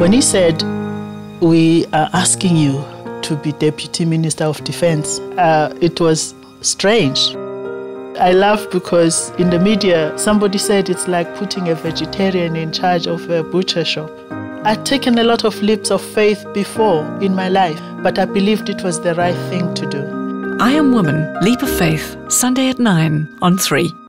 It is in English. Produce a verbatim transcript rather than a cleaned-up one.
When he said, we are asking you to be Deputy Minister of Defense, uh, it was strange. I laughed because in the media, somebody said it's like putting a vegetarian in charge of a butcher shop. I'd taken a lot of leaps of faith before in my life, but I believed it was the right thing to do. I Am Woman, Leap of Faith, Sunday at nine on three.